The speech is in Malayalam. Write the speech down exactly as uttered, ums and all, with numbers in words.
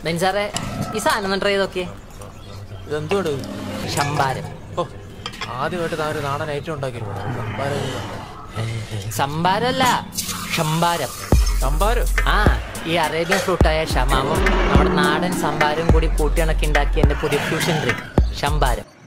ബെൻസാറെ ഈ സാധനം ട്രൈ ചെയ്തൊക്കെ. ഇതെന്തോട്? ശമ്പാരം. ഓ, ആദ്യമായിട്ട് താൻ ഒരു നാടൻ ഐറ്റം ഉണ്ടാക്കിയിരുന്നു. സംഭാരമല്ല, ശമ്പാരം. സംഭാരം? ആ, ഈ അറേബ്യൻ ഫ്രൂട്ടായ ഷമാവും നമ്മുടെ നാടൻ സംഭാരം കൂടി കൂട്ടിയിണക്കി ഉണ്ടാക്കിയ എൻ്റെ പുതിയ ഫ്യൂഷൻ ഡ്രിങ്ക് ശമ്പാരം.